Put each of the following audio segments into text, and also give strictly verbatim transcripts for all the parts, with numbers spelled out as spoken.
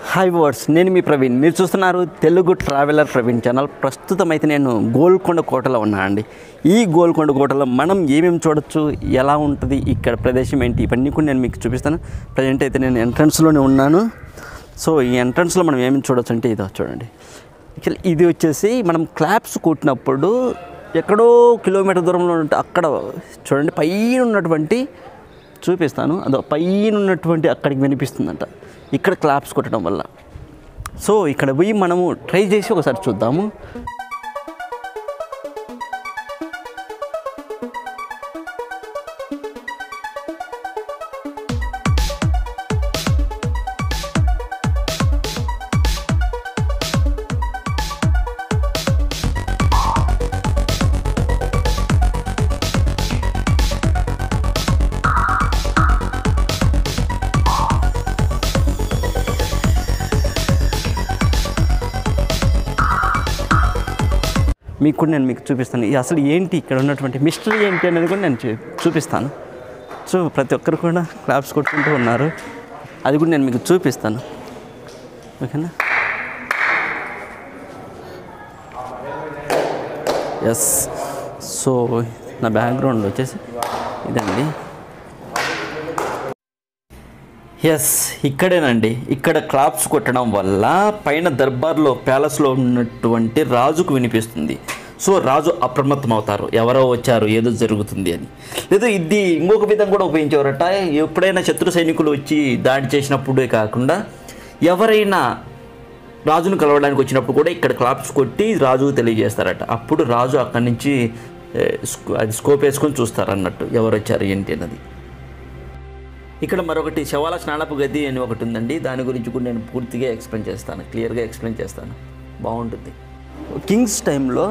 Hi words, నేను మీ ప్రవీణ్. మీరు చూస్తున్నారు తెలుగు ట్రావెలర్ ప్రవీణ్ ఛానల్. ప్రస్తుతం అయితే నేను గోల్కొండ కోటలో ఉన్నా అండి. ఈ గోల్కొండ కోటలో మనం ఏమేమి చూడొచ్చు, ఎలా ఉంటుంది, ఇక్కడ ప్రదేశం ఏంటి, ఇవన్నీ కూడా నేను మీకు చూపిస్తాను. ప్రజెంట్ అయితే నేను ఎంట్రన్స్లోనే ఉన్నాను. సో ఈ ఎంట్రన్స్లో మనం ఏమేమి చూడొచ్చు అంటే ఇదో చూడండి. యాక్చువల్లీ ఇది వచ్చేసి మనం క్లాప్స్ కొట్టినప్పుడు ఎక్కడో కిలోమీటర్ దూరంలో ఉంటే అక్కడ చూడండి పైన ఉన్నటువంటి చూపిస్తాను. అదో పైన ఉన్నటువంటి అక్కడికి వినిపిస్తుందంట ఇక్కడ క్లాప్స్ కొట్టడం వల్ల. సో ఇక్కడ పోయి మనము ట్రై చేసి ఒకసారి చూద్దాము. మీకు కూడా నేను మీకు చూపిస్తాను అసలు ఏంటి ఇక్కడ ఉన్నటువంటి మిస్టరీ ఏంటి అనేది కూడా నేను చూపిస్తాను. సో ప్రతి ఒక్కరు కూడా క్లాప్స్ కొట్టుకుంటూ ఉన్నారు, అది కూడా నేను మీకు చూపిస్తాను. ఓకేనా? ఎస్. సో నా బ్యాక్గ్రౌండ్ వచ్చేసి ఇదండి. ఎస్, ఇక్కడేనండి. ఇక్కడ క్లాప్స్ కొట్టడం వల్ల పైన దర్బార్లో ప్యాలెస్లో ఉన్నటువంటి రాజుకు వినిపిస్తుంది. సో రాజు అప్రమత్తం అవుతారు, ఎవరో వచ్చారు, ఏదో జరుగుతుంది అని. లేదా ఇది ఇంకొక విధంగా కూడా ఉపయోగించేవారట. ఎప్పుడైనా శత్రు సైనికులు వచ్చి దాడి చేసినప్పుడే కాకుండా ఎవరైనా రాజును కలవడానికి వచ్చినప్పుడు కూడా ఇక్కడ క్లాప్స్ కొట్టి రాజుకు తెలియజేస్తారట. అప్పుడు రాజు అక్కడి నుంచి అది స్కోప్ వేసుకొని చూస్తారు అన్నట్టు ఎవరు వచ్చారు ఏంటి అన్నది. ఇక్కడ మరొకటి శవాల స్నానపు గది అని ఒకటి ఉందండి. దాని గురించి కూడా నేను పూర్తిగా ఎక్స్ప్లెయిన్ చేస్తాను, క్లియర్గా ఎక్స్ప్లెయిన్ చేస్తాను. బాగుంటుంది. కింగ్స్ టైంలో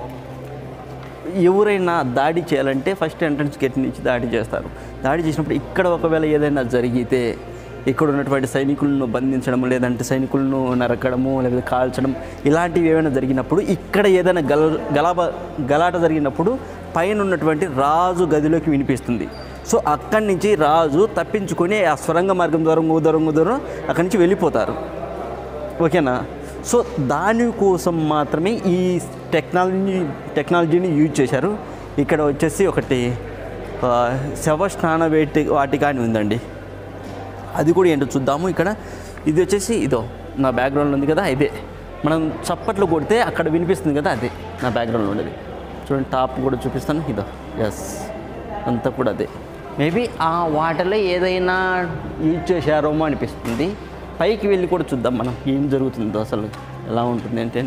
ఎవరైనా దాడి చేయాలంటే ఫస్ట్ ఎంట్రన్స్ గేట్ నుంచి దాడి చేస్తారు. దాడి చేసినప్పుడు ఇక్కడ ఒకవేళ ఏదైనా జరిగితే ఇక్కడ ఉన్నటువంటి సైనికులను బంధించడము, లేదంటే సైనికులను నరకడము, లేకపోతే కాల్చడం, ఇలాంటివి ఏమైనా జరిగినప్పుడు ఇక్కడ ఏదైనా గల గలాబ గలాట జరిగినప్పుడు పైన ఉన్నటువంటి రాజు గదిలోకి వినిపిస్తుంది. సో అక్కడి నుంచి రాజు తప్పించుకొని ఆ స్వరంగ మార్గం ద్వారా దూరం దూరం అక్కడి నుంచి వెళ్ళిపోతారు. ఓకేనా? సో దానికోసం మాత్రమే ఈ టెక్నాలజీ టెక్నాలజీని యూజ్ చేశారు. ఇక్కడ వచ్చేసి ఒకటి శవ స్నాన వేటి వాటిక అని ఉందండి. అది కూడా ఏంటో చూద్దాము. ఇక్కడ ఇది వచ్చేసి ఇదో నా బ్యాక్గ్రౌండ్లో ఉంది కదా, ఇదే మనం చప్పట్లు కొడితే అక్కడ వినిపిస్తుంది కదా, అదే నా బ్యాక్గ్రౌండ్లో ఉండేది. చూడండి, టాప్ కూడా చూపిస్తాను. ఇదో ఎస్, అంతా కూడా అదే. మేబీ ఆ వాటర్లో ఏదైనా యూజ్ చేశారేమో అనిపిస్తుంది. పైకి వెళ్ళి కూడా చూద్దాం మనం ఏం జరుగుతుందో, అసలు ఎలా ఉంటుంది అంటే.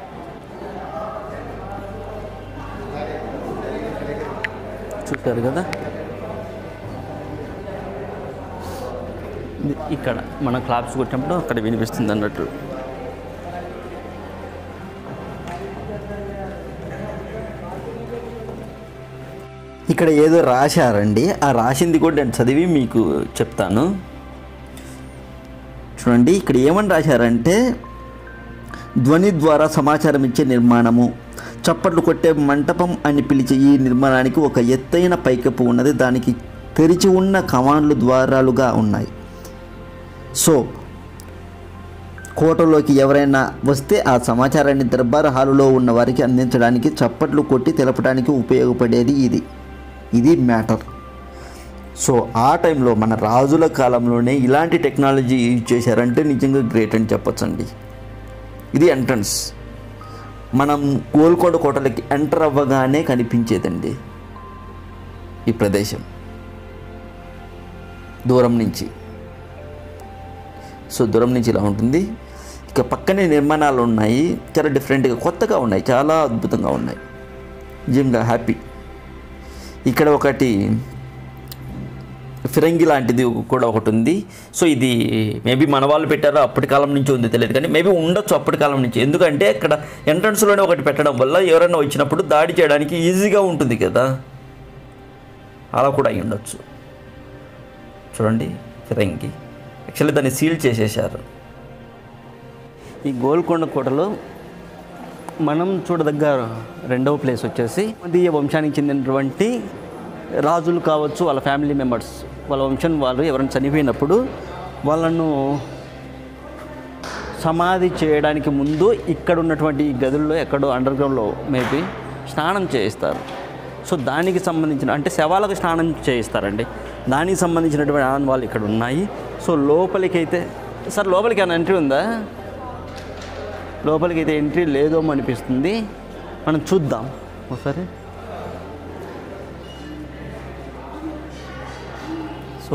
చూశారు కదా, ఇక్కడ మనం క్లాప్స్ కొట్టినప్పుడు అక్కడ వినిపిస్తుంది అన్నట్టు. ఇక్కడ ఏదో రాశారండి, ఆ రాసింది కూడా నేను చదివి మీకు చెప్తాను. చూడండి, ఇక్కడ ఏమని రాశారంటే ధ్వని ద్వారా సమాచారం ఇచ్చే నిర్మాణము, చప్పట్లు కొట్టే మంటపం అని పిలిచే ఈ నిర్మాణానికి ఒక ఎత్తైన పైకప్పు ఉన్నది. దానికి తెరిచి ఉన్న కమాండ్లు ద్వారాలుగా ఉన్నాయి. సో కోటలోకి ఎవరైనా వస్తే ఆ సమాచారాన్ని దర్బార్ హాలులో ఉన్న వారికి అందించడానికి చప్పట్లు కొట్టి తెలపడానికి ఉపయోగపడేది ఇది. ఇది మ్యాటర్. సో ఆ టైంలో మన రాజుల కాలంలోనే ఇలాంటి టెక్నాలజీ యూజ్ చేశారంటే నిజంగా గ్రేట్ అని చెప్పొచ్చండి. ఇది ఎంట్రన్స్. మనం గోల్కొండ కోటలకి ఎంటర్ అవ్వగానే కనిపించేదండి ఈ ప్రదేశం దూరం నుంచి. సో దూరం నుంచి ఇలా ఉంటుంది. ఇక పక్కనే నిర్మాణాలు ఉన్నాయి, చాలా డిఫరెంట్గా కొత్తగా ఉన్నాయి, చాలా అద్భుతంగా ఉన్నాయి. నిజంగా హ్యాపీ. ఇక్కడ ఒకటి ఫిరంగి లాంటిది కూడా ఒకటి ఉంది. సో ఇది మేబీ మన వాళ్ళు పెట్టారో అప్పటి కాలం నుంచి ఉంది తెలియదు, కానీ మేబీ ఉండొచ్చు అప్పటి కాలం నుంచి. ఎందుకంటే ఇక్కడ ఎంట్రన్స్లోనే ఒకటి పెట్టడం వల్ల ఎవరైనా వచ్చినప్పుడు దాడి చేయడానికి ఈజీగా ఉంటుంది కదా, అలా కూడా అయి ఉండొచ్చు. చూడండి, ఫిరంగి. యాక్చువల్లీ దాన్ని సీల్ చేసేసారు. ఈ గోల్కొండ కోటలో మనం చూడదగ్గ రెండవ ప్లేస్ వచ్చేసి ఈ వంశానికి చెందినటువంటి రాజులు కావచ్చు, వాళ్ళ ఫ్యామిలీ మెంబర్స్, వాళ్ళ వంశం వాళ్ళు ఎవరైనా చనిపోయినప్పుడు వాళ్ళను సమాధి చేయడానికి ముందు ఇక్కడ ఉన్నటువంటి ఈ గదుల్లో ఎక్కడో అండర్ గ్రౌండ్లో మేబీ స్నానం చేయిస్తారు. సో దానికి సంబంధించిన అంటే శవాలకు స్నానం చేయిస్తారండి. దానికి సంబంధించినటువంటి ఆనవాళ్ళు ఇక్కడ ఉన్నాయి. సో లోపలికి అయితే సార్ లోపలికి ఏమైనా ఎంట్రీ ఉందా? లోపలికి అయితే ఎంట్రీ లేదో అనిపిస్తుంది. మనం చూద్దాం ఒకసారి. సో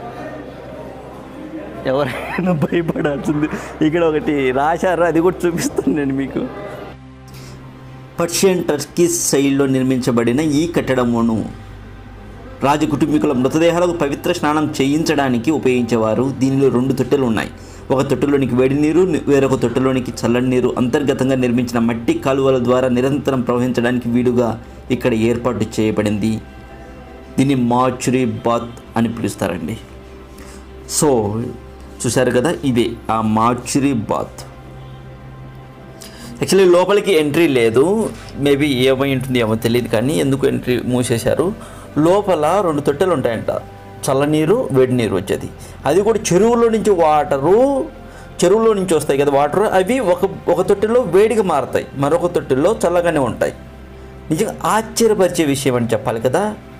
ఎవరైనా భయపడాల్సింది. ఇక్కడ ఒకటి రాశారు, అది కూడా చూపిస్తాను నేను మీకు. పర్షియన్ టర్కీస్ శైలిలో నిర్మించబడిన ఈ కట్టడమును రాజ కుటుంబీకుల మృతదేహాలకు పవిత్ర స్నానం చేయించడానికి ఉపయోగించేవారు. దీనిలో రెండు తొట్టెలు ఉన్నాయి. ఒక తొట్టెలోనికి వేడి నీరు, వేరొక తొట్టెలోనికి చల్లని నీరు అంతర్గతంగా నిర్మించిన మట్టి కాలువల ద్వారా నిరంతరం ప్రవహించడానికి వీలుగా ఇక్కడ ఏర్పాటు చేయబడింది. దీన్ని మార్చురీ బాత్ అని పిలుస్తారండి. సో చూశారు కదా, ఇదే ఆ మార్చురీ బాత్. యాక్చువల్లీ లోపలికి ఎంట్రీ లేదు. మేబీ ఏమై ఉంటుంది ఏమో తెలియదు, కానీ ఎందుకు ఎంట్రీ మూసేశారు. లోపల రెండు తొట్టెలు ఉంటాయంట, చల్లనీరు వేడి నీరు వచ్చేది. అది కూడా చెరువులో నుంచి వాటరు, చెరువులో నుంచి వస్తాయి కదా వాటర్, అవి ఒక ఒక తొట్టెలో వేడిగా మారుతాయి, మరొక తొట్టెల్లో చల్లగానే ఉంటాయి. నిజంగా ఆశ్చర్యపరిచే విషయం అని చెప్పాలి కదా.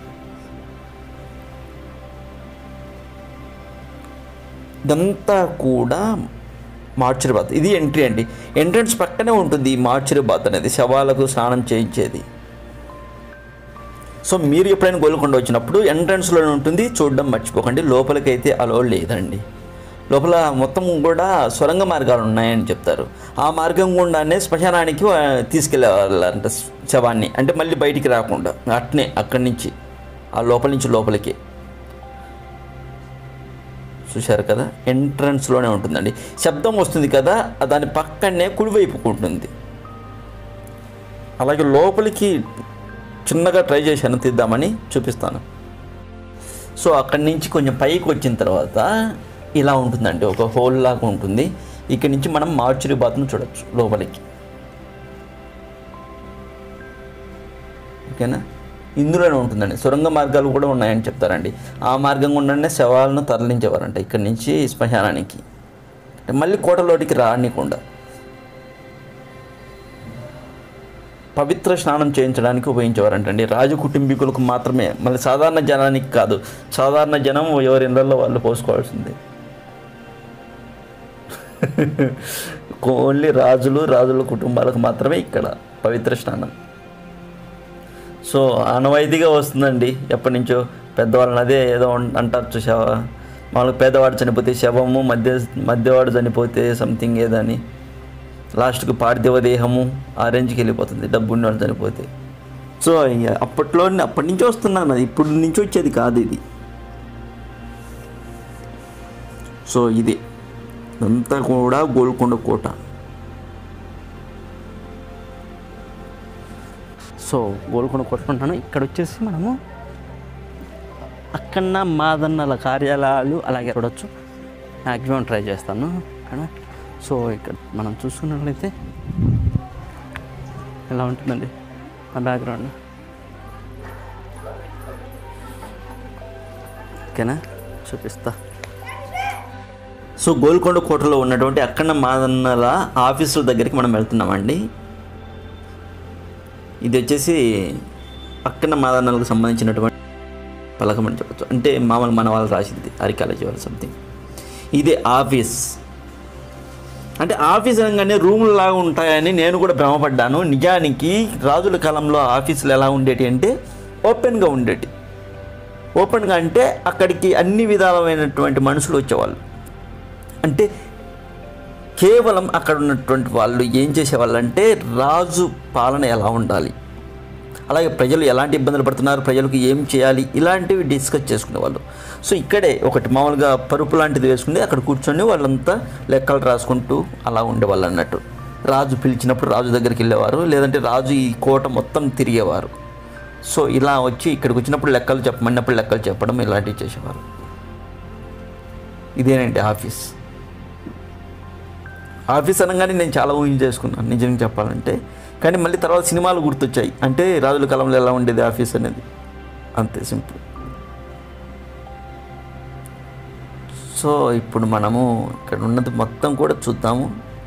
ఇదంతా కూడా మార్చురీ బాత్. ఇది ఎంట్రీ అండి. ఎంట్రన్స్ పక్కనే ఉంటుంది ఈ మార్చురీ బాత్ అనేది, శవాలకు స్నానం చేయించేది. సో మీరు ఎప్పుడైనా గోల్కొండ వచ్చినప్పుడు ఎంట్రన్స్లోనే ఉంటుంది, చూడడం మర్చిపోకండి. లోపలికైతే అలో లేదండి. లోపల మొత్తం కూడా సొరంగ మార్గాలు ఉన్నాయని చెప్తారు. ఆ మార్గం గుండానే శ్మశానానికి తీసుకెళ్ళాలంట శవాన్ని, అంటే మళ్ళీ బయటికి రాకుండా అట్నే అక్కడి నుంచి ఆ లోపల నుంచి లోపలికి. చూశారు కదా, ఎంట్రన్స్లోనే ఉంటుందండి. శబ్దం వస్తుంది కదా, దాని పక్కనే కుడివైపుకు ఉంటుంది. అలాగే లోపలికి చిన్నగా ట్రై చేశాను, తీద్దామని చూపిస్తాను. సో అక్కడి నుంచి కొంచెం పైకి వచ్చిన తర్వాత ఇలా ఉంటుందండి, ఒక హోల్ లాగా ఉంటుంది. ఇక్కడి నుంచి మనం మార్చురీ బాత్ను చూడొచ్చు లోపలికి. ఓకేనా, ఇందులోనే ఉంటుందండి. సొరంగ మార్గాలు కూడా ఉన్నాయని చెప్తారండి. ఆ మార్గం గుండానే శవాలను తరలించేవారంట ఇక్కడి నుంచి శ్మశానానికి, మళ్ళీ కోటలోటికి రానికుండా. పవిత్ర స్నానం చేయించడానికి ఉపయోగించేవారంటండి. రాజు కుటుంబీకులకు మాత్రమే, మళ్ళీ సాధారణ జనానికి కాదు. సాధారణ జనం ఎవరి ఇళ్ళల్లో వాళ్ళు పోసుకోవాల్సిందే. ఓన్లీ రాజులు, రాజుల కుటుంబాలకు మాత్రమే ఇక్కడ పవిత్ర స్నానం. సో ఆనవాయితీగా వస్తుందండి ఎప్పటి నుంచో. పెద్దవాళ్ళని అదే ఏదో అంటారు చూసావా, వాళ్ళకి పేదవాడు చనిపోతే శవము, మధ్య మధ్యవాడు చనిపోతే సంథింగ్ ఏదని, లాస్ట్కి పార్థివ దేహము ఆ రేంజ్కి వెళ్ళిపోతుంది డబ్బు ఉన్నవాడు చనిపోతే. సో అప్పట్లో అప్పటి నుంచి వస్తున్నాను, అది ఇప్పుడు నుంచి వచ్చేది కాదు ఇది. సో ఇది అంతా కూడా గోల్కొండ కోట. సో గోల్కొండ కోరుకుంటాను. ఇక్కడ వచ్చేసి మనము అక్కన్న మాదన్నల కార్యాలయాలు అలాగే చూడవచ్చు. మ్యాక్సిమం ట్రై చేస్తాను ఇక్కడ. సో ఇక్కడ మనం చూసుకున్నట్లయితే ఎలా ఉంటుందండి ఆ బ్యాక్గ్రౌండ్. ఓకేనా, చూపిస్తా. సో గోల్కొండ కోటలో ఉన్నటువంటి అక్కన్న మాదన్నల ఆఫీసుల దగ్గరికి మనం వెళ్తున్నామండి. ఇది వచ్చేసి అక్కన్న మాదన్నలకు సంబంధించినటువంటి పలకం అని చెప్పచ్చు, అంటే మామూలు మన వాళ్ళు రాసింది, ఆర్కియాలజీ వాళ్ళు సంథింగ్. ఇదే ఆఫీస్. అంటే ఆఫీస్ అనగానే రూములు లాగా ఉంటాయని నేను కూడా భ్రమపడ్డాను. నిజానికి రాజుల కాలంలో ఆఫీసులు ఎలా ఉండేటి అంటే ఓపెన్గా ఉండేటి. ఓపెన్గా అంటే అక్కడికి అన్ని విధాలమైనటువంటి మనుషులు వచ్చేవాళ్ళు. అంటే కేవలం అక్కడ ఉన్నటువంటి వాళ్ళు ఏం చేసేవాళ్ళు అంటే రాజు పాలన ఎలా ఉండాలి, అలాగే ప్రజలు ఎలాంటి ఇబ్బందులు పడుతున్నారు, ప్రజలకు ఏం చేయాలి, ఇలాంటివి డిస్కస్ చేసుకునేవాళ్ళు. సో ఇక్కడే ఒకటి మామూలుగా పరుపు లాంటిది వేసుకుని అక్కడ కూర్చొని వాళ్ళంతా లెక్కలు రాసుకుంటూ అలా ఉండేవాళ్ళు అన్నట్టు. రాజు పిలిచినప్పుడు రాజు దగ్గరికి వెళ్ళేవారు, లేదంటే రాజు ఈ కోట మొత్తం తిరిగేవారు. సో ఇలా వచ్చి ఇక్కడికి వచ్చినప్పుడు లెక్కలు చెప్పమన్నప్పుడు లెక్కలు చెప్పడం ఇలాంటివి చేసేవారు. ఇదేనండి ఆఫీస్. ఆఫీస్ అనగానే నేను చాలా ఊహించి చేసుకున్నాను నిజంగా చెప్పాలంటే, కానీ మళ్ళీ తర్వాత సినిమాలు గుర్తొచ్చాయి. అంటే రాజుల కాలంలో ఎలా ఉండేది ఆఫీస్ అనేది, అంతే సింపుల్. సో ఇప్పుడు మనము ఇక్కడ ఉన్నది మొత్తం కూడా చూద్దాము.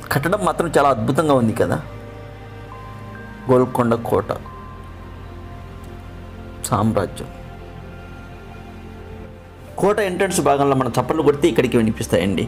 కట్టడం మాత్రం చాలా అద్భుతంగా ఉంది కదా. గోల్కొండ కోట సామ్రాజ్యం. కోట ఎంట్రన్స్ భాగంలో మనం చప్పట్లు కొడితే ఇక్కడికి వినిపిస్తాయండి.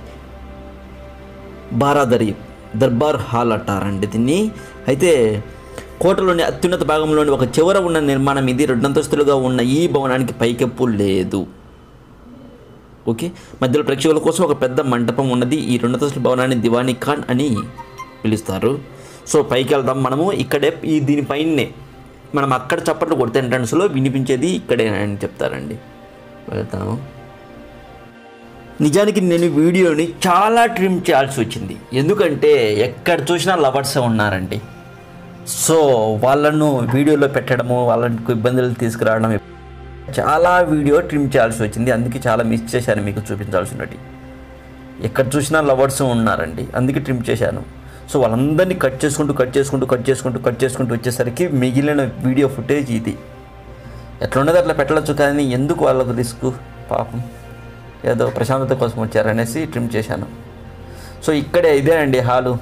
బారాదరి దర్బార్ హాల్ అంటారండి దీన్ని. అయితే కోటలోని అత్యున్నత భాగంలోని ఒక చివర ఉన్న నిర్మాణం ఇది. రెండంతస్తులుగా ఉన్న ఈ భవనానికి పైకెప్పు లేదు. ఓకే, మధ్యలో ప్రేక్షకుల కోసం ఒక పెద్ద మంటపం ఉన్నది. ఈ రెండంతస్తుల భవనాన్ని దివానీ ఖాన్ అని పిలుస్తారు. సో పైకి వెళ్దాం మనము. ఇక్కడే ఈ దీనిపైనే మనం అక్కడ చప్పట్లు కొడితే ఎంట్రన్స్లో వినిపించేది ఇక్కడే అని చెప్తారండి. వెళ్తాము. నిజానికి నేను వీడియోని చాలా ట్రిమ్ చేయాల్సి వచ్చింది, ఎందుకంటే ఎక్కడ చూసినా లవర్స్ ఉన్నారండి. సో వాళ్ళను వీడియోలో పెట్టడము, వాళ్ళకు ఇబ్బందులు తీసుకురావడం, చాలా వీడియో ట్రిమ్ చేయాల్సి వచ్చింది. అందుకే చాలా మిస్ చేశాను మీకు చూపించాల్సినవి. ఎక్కడ చూసినా లవర్స్ ఉన్నారండి, అందుకే ట్రిమ్ చేశాను. సో వాళ్ళందరినీ కట్ చేసుకుంటూ కట్ చేసుకుంటూ కట్ చేసుకుంటూ కట్ చేసుకుంటూ వచ్చేసరికి మిగిలిన వీడియో ఫుటేజ్ ఇది. ఎట్లా ఉన్నది అట్లా పెట్టవచ్చు, కానీ ఎందుకు వాళ్ళకు రిస్క్, పాపం ఏదో ప్రశాంతత కోసం వచ్చారనేసి ట్రిమ్ చేశాను. సో ఇక్కడే ఇదే అండి హాలు.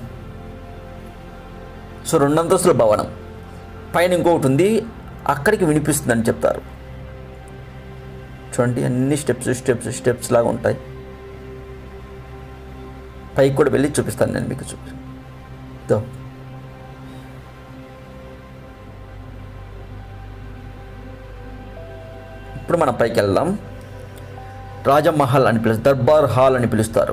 సో రెండంతస్తుల భవనం పైన ఇంకొకటి ఉంది, అక్కడికి వినిపిస్తుందని చెప్తారు. చూడండి, అన్ని స్టెప్స్ స్టెప్స్ స్టెప్స్ లాగా ఉంటాయి. పైకి కూడా వెళ్ళి చూపిస్తాను నేను మీకు. చూపి ఇప్పుడు మనం పైకి వెళ్దాం. రాజమహల్ అని పిలుస్తారు, దర్బార్ హాల్ అని పిలుస్తారు.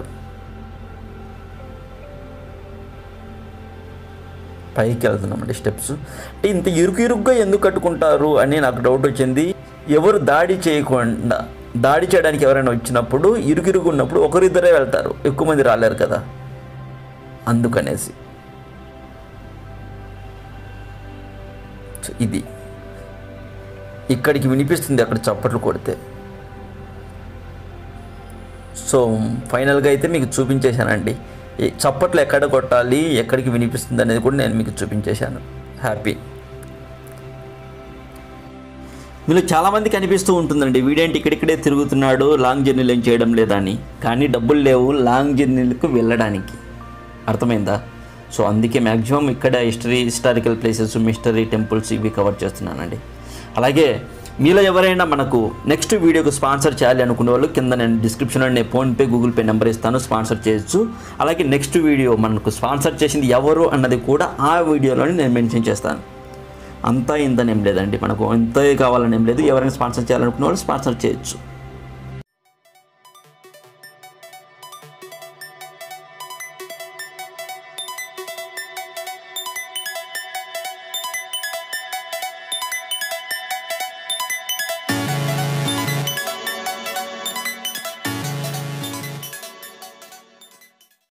పైకి వెళ్తున్నామండి స్టెప్స్. అంటే ఇంత ఇరుకు ఇరుగ్గా ఎందుకు కట్టుకుంటారు అని నాకు డౌట్ వచ్చింది. ఎవరు దాడి చేయకుండా, దాడి చేయడానికి ఎవరైనా వచ్చినప్పుడు ఇరుకిరుగు ఉన్నప్పుడు ఒకరిద్దరే వెళ్తారు, ఎక్కువ మంది రాలేరు కదా, అందుకనేసి. ఇది ఇక్కడికి వినిపిస్తుంది అక్కడ చప్పట్లు కొడితే. సో ఫైనల్గా అయితే మీకు చూపించేశానండి ఈ చప్పట్లు ఎక్కడ కొట్టాలి, ఎక్కడికి వినిపిస్తుంది అనేది కూడా నేను మీకు చూపించేశాను. హ్యాపీ. మీలో చాలామందికి అనిపిస్తూ ఉంటుందండి, వీడేంటి ఇక్కడిక్కడే తిరుగుతున్నాడు, లాంగ్ జర్నీలు ఏం చేయడం లేదా అని. కానీ డబ్బులు లేవు లాంగ్ జర్నీలకు వెళ్ళడానికి, అర్థమైందా? సో అందుకే మ్యాక్సిమం ఇక్కడ history historical places, mystery temples ఇవి కవర్ చేస్తున్నానండి. అలాగే మీలో ఎవరైనా మనకు నెక్స్ట్ వీడియోకి స్పాన్సర్ చేయాలి అనుకునే వాళ్ళు కింద నేను డిస్క్రిప్షన్లో నేను ఫోన్పే గూగుల్ పే నెంబర్ ఇస్తాను, స్పాన్సర్ చేయొచ్చు. అలాగే నెక్స్ట్ వీడియో మనకు స్పాన్సర్ చేసింది ఎవరు అన్నది కూడా ఆ వీడియోలోని నేను మెన్షన్ చేస్తాను. అంతా ఇంతనేం లేదండి, మనకు ఇంతే కావాలని ఏం లేదు. ఎవరైనా స్పాన్సర్ చేయాలనుకునే వాళ్ళు స్పాన్సర్ చేయొచ్చు.